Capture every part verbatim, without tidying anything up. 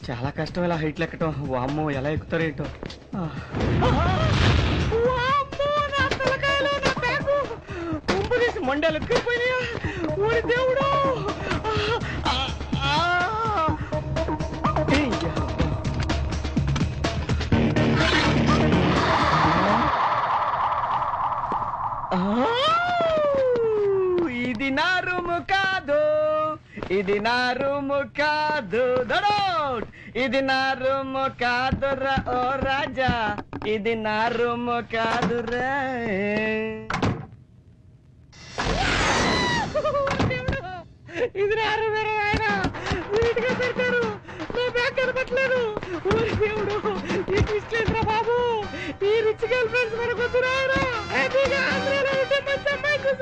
చాలా కష్టం ఇలా హైట్లు ఎక్కటం. వామ్మో ఎలా ఎక్కుతారు ఏంటో. మండలు ఎక్కిపోయినాయా ఊరి దేవుడు. ఇది నా రూము కాదు, ఇది నా రూము కాదు, ఇది నా రూము కాదురా ఓ రాజా, ఇది నా రూము కాదురా. ఇది నా రూమ్ ఆయన నీట్గా పెడతారు, నా బ్యాగ్ కనపట్లేదు. ఊరి దేవుడు ఈ ట్విస్ట్లేదురా బాబు. ఈ రిచ్ గర్ల్ ఫ్రెండ్స్ మనకు వద్దురాయరా. హ్యాపీగా ఆంధ్రాలో ఉంటే మంచి అమ్మాయి కోసం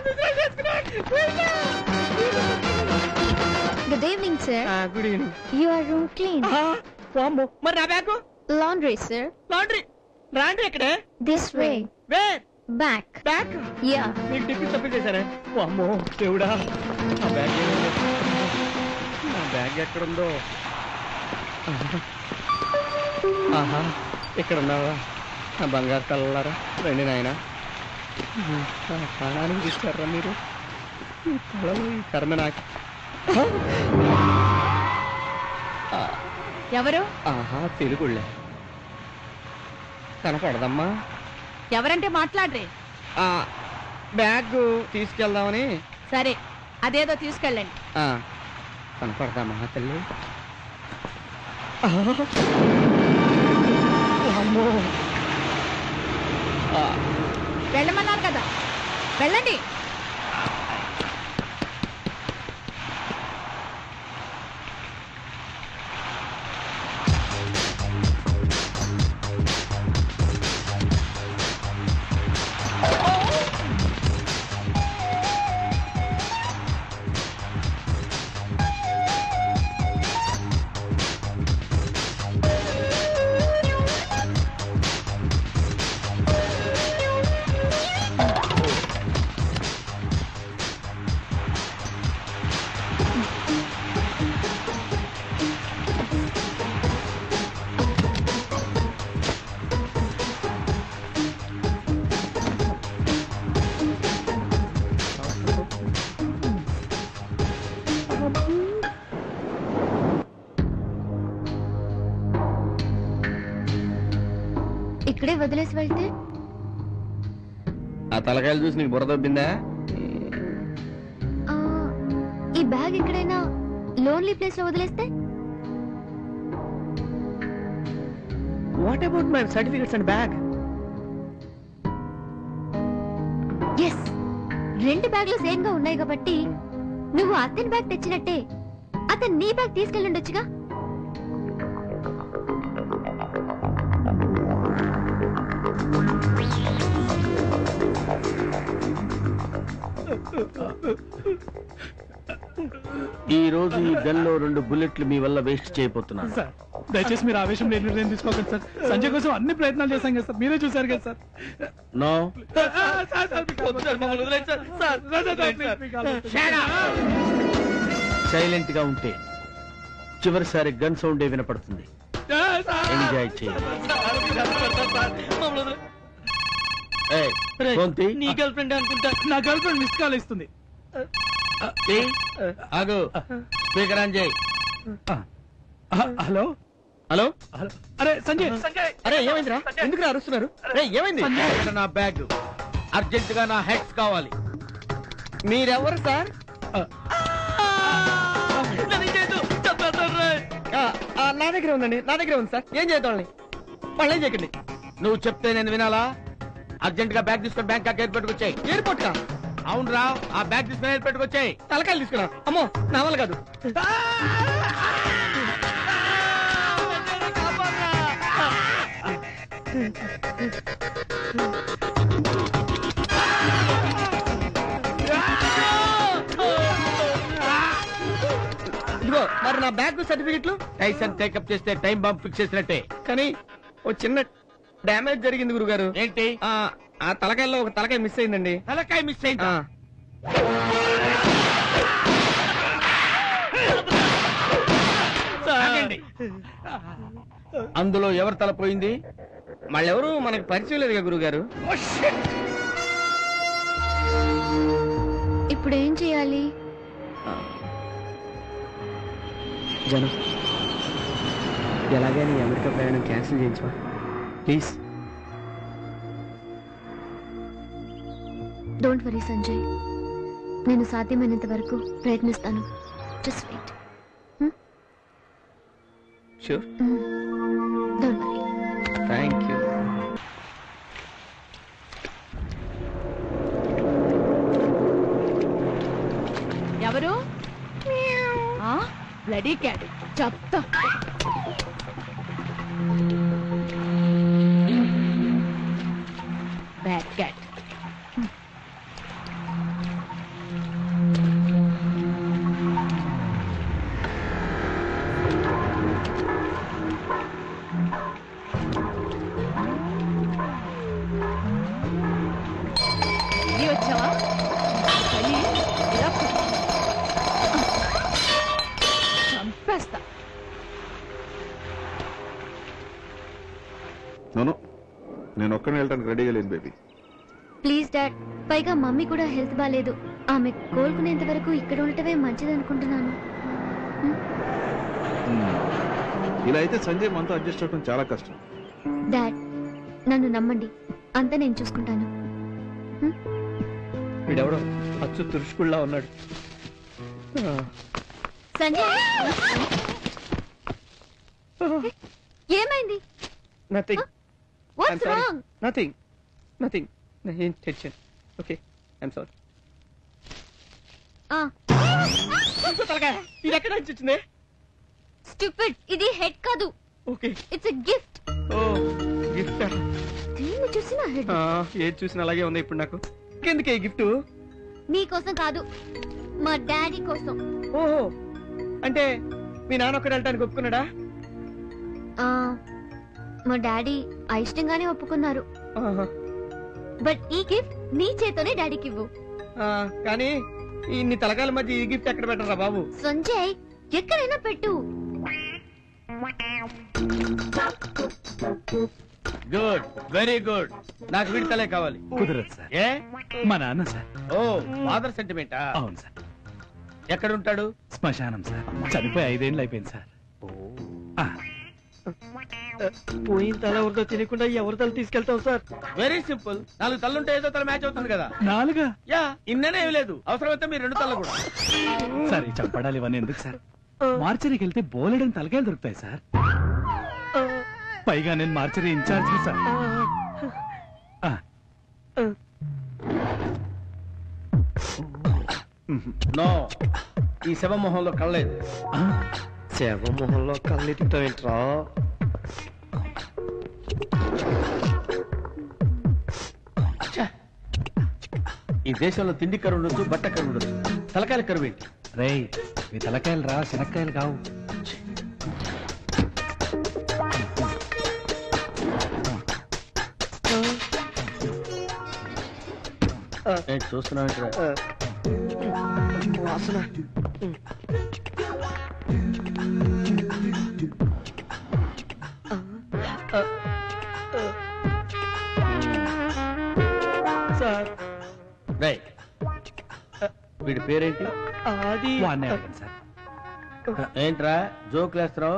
Good evening, sir. Ah, good evening. Your room clean. Ah, వామ్మో మరి నా bag? Laundry, sir. Laundry. Laundry ఎక్కడే? This way. Where? Back. Bag? Yeah. మీరు టిఫిన్ తప్పించేశారా? వామ్మో దేవుడా, నా బ్యాగ్ ఏమైంది? నా బ్యాగ్ ఎక్కడుందో? ఆహా, ఇక్కడ ఉన్నావా నా బంగారు కళ్ళారా? రండి నాయన. ప్రాణానికి తీసుకురా మీరు. ఈ కళలు ఈ కర్మ నాకు. ఎవరు? ఆహా, తెలుగుళ్ళే కనపడదమ్మా. ఎవరంటే మాట్లాడరే. బ్యాగ్ తీసుకెళ్దామని. సరే, అదేదో తీసుకెళ్ళండి. కనపడదామా తల్లి? వెళ్ళమన్నారు కదా, వెళ్ళండి. ఇక్కడే వదిలేసి వెళ్తే? ఆ తలకాయలు చూసి నీకు బుర్ర దొబ్బిందా? ఈ బ్యాగ్ ఎక్కడైనా లోన్లీ ప్లేస్ లో వదిలేస్తే? What about my certificates and bag? Yes, రెండు బ్యాగ్లు సేమ్ గా ఉన్నాయి కాబట్టి నువ్వు అతని బ్యాగ్ తెచ్చినట్టే అతను నీ బ్యాగ్ తీసుకెళ్ళుండొచ్చుగా. ఈ రోజు ఈ గన్ లో రెండు బుల్లెట్లు మీ వల్ల వేస్ట్ చేయబోతున్నాను. సార్ దయచేసి మీరు ఆవేశం లేని నిర్ణయం తీసుకోకండి సార్. సంజయ్ కోసం అన్ని ప్రయత్నాలు చేశాం కదా సార్, మీరే చూసారు కదా సార్. నో, సైలెంట్ గా ఉంటే చివరిసారి గన్ సౌండ్ వినపడుతుంది. ఎంజాయ్ చేయండి. నీ గర్ల్ ఫ్రెండ్ అనుకుంటా. నా గర్ల్ ఫ్రెండ్ మిస్ కాల్ ఇస్తుంది. ఆగు, స్పీకర్ ఆన్ చేయి. Hello hello. అరే సంజయ్, సంజయ్. అరే ఏమైందిరా? ఎందుకు అరుస్తున్నారు? అరే ఏమైంది? నా బ్యాగ్ అర్జెంట్ గా నా హెడ్స్ కావాలి. మీరెవరు సార్? నా దగ్గర ఉందండి, నా దగ్గర ఉంది సార్. ఏం చేద్దాం వాళ్ళు? ఏం చేయకండి. నువ్వు చెప్తే నేను వినాలా? అర్జెంట్ గా బ్యాగ్ తీసుకొని బ్యాంకాక్ ఎయిర్పోర్ట్ కి వచ్చాయి. ఎయిర్పోర్ట్ కా? అవును రా, ఆ బ్యాగ్ తీసుకుని ఎయిర్పోర్ట్ కి వచ్చాయి. తలకాయలు తీసుకురా. అమ్మో నా వల్ల కాదు. ఇదిగో మరి నా బ్యాగ్ సర్టిఫికెట్లు. టైసన్ టేకప్ చేస్తే టైం బాంబ్ ఫిక్స్ చేసినట్టే. కానీ ఓ చిన్న డ్యామేజ్ జరిగింది గురుగారు. ఏంటి? ఆ తలకాయలో ఒక తలకాయ మిస్ అయిందండి. తలకాయ మిస్ అయిందా? ఆగండి. అందులో ఎవరు తల పోయింది? మళ్ళెవరు మనకు పరిచయం లేదుగా గురుగారు. ఇప్పుడు ఏం చేయాలి? జనం ఎలాగైనా అమెరికా ప్రయాణం క్యాన్సిల్ చేయించవా ప్లీజ్. డోంట్ వరీ సంజయ్, నేను సాధ్యమైనంత వరకు ప్రయత్నిస్తాను. Just wait. Sure. Don't worry. Thank you. ఎవరు? బ్లడీ క్యాట్ చెప్తా. Bad cat. ఇది వచ్చావా? చలి ఇలా చంపేస్తా. నోను, నేను ఒక్కనే వెళ్ళడానికి రెడీగా లేను బేబీ. Please dad. పైగా మమ్మీ కూడా హెల్త్ బాగాలేదు. ఆమె కోలుకునేంత వరకు ఇక్కడ ఉండటమే మంచిది అనుకుంటున్నాను. ఇలా అయితే సంజయ్ మనతో అడ్జస్ట్ అవడం చాలా కష్టం. డాడ్, నన్ను నమ్మండి, అంతా నేను చూసుకుంటాను. వీడెవడో అచ్చు తురుచుకుళ్ళా ఉన్నాడు. సంజయ్, ఏమైంది? Nothing. What's wrong? Nothing nothing. ఏం టెన్షన్. Okay, I'm sorry. ఇది ఎక్కడ నుంచి వచ్చింది? స్టూపిడ్, ఇది హెడ్ కాదు. Okay, it's a gift. Oh gift. దీన్ని చూసినా హెడ్. ఏది చూసినా అలాగే ఉంది ఇప్పుడు నాకు. ఎందుకే గిఫ్ట్? నీ కోసం కాదు, మా డాడీ కోసం. ఓహో, అంటే మీ నాన్న ఒక్కడు వెళ్ళటానికి ఒప్పుకున్నాడా? ఆ, మా డాడీ అయిష్టంగానే ఒప్పుకున్నారు. బట్ ఈ గిఫ్ట్ నీ చేతోనే డాడీకి ఇవ్వు. కానీ ఇన్ని తలకాల మధ్య ఈ గిఫ్ట్ ఎక్కడ పెట్టరా బాబు? సంజయ్, ఎక్కడైనా పెట్టు. Good, very good. నాకు వీడి తలే కావాలి. కుదరదు సార్. ఏ? మా నాన్న సార్. ఓ, ఫాదర్ సెంటిమెంటా? అవును సార్. ఎక్కడ ఉంటాడు? శ్మశానం సార్. చనిపోయి ఐదేళ్ళు అయిపోయింది సార్. ఆ, పోయిన తల ఎవరితో తెలియకుండా ఎవరి తల తీసుకెళ్తాం సార్? Very simple. నాలుగు తల్లుంటే ఏదో తల మ్యాచ్ అవుతుంది కదా. నాలుగా? యా, ఇన్ననే ఏమి లేదు. అవసరమైతే మీరు రెండు తల్ల కూడా. సార్, ఈ చంపడాలు ఇవన్నీ ఎందుకు సార్? మార్చరీకి వెళ్తే బోలెడని తలకాయలు దొరుకుతాయి సార్. పైగా నేను మార్చరీ ఇన్ఛార్జ్ సార్. ఆ. నో, ఈ శవ మొహంలో కళ్ళలేదు. శవ మొహంలో కళ్ళు తింటావేంట్రా? ఈ దేశంలో తిండి కరువు ఉండొచ్చు, బట్ట కరువు ఉండొచ్చు, తలకాయల కరువు ఏంటి? రేయ్, ఈ తలకాయలు రా, శనక్కాయలు కావు. ఏంటి చూస్తున్నావు? వాసన. Sir, right. వీడి పేరేంటి? అది వాడినే అడగండి సార్. ఏంట్రా జోకులు వేస్తున్నావు?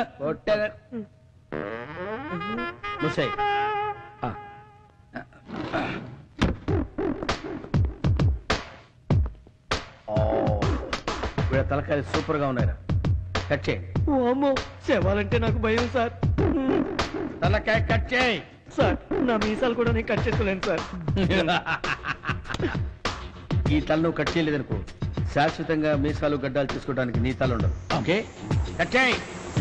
ముసాయి వీళ్ళ తలకాయలు సూపర్ గా ఉన్నాయి. కట్ చేయి. అమ్మో, శవాలంటే నాకు భయం సార్. తలకాయ కట్ చేయి. సార్, నా మీసాలు కూడా నేను కట్ చేసుకోలేను సార్. ఈ తల నువ్వు కట్ చేయలేదనుకో, శాశ్వతంగా మీసాలు గడ్డాలు తీసుకోవడానికి నీ తల ఉండదు. ఓకే, కట్ చేయి.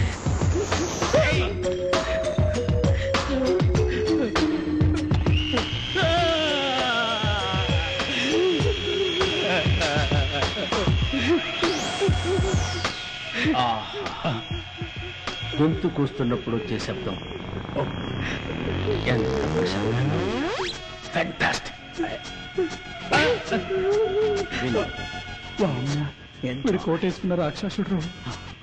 గొంతు కూస్తున్నప్పుడు వచ్చే శబ్దం ఫ్యాంటాస్టిక్. మీరు కోటేసుకున్న రాక్షసుడు.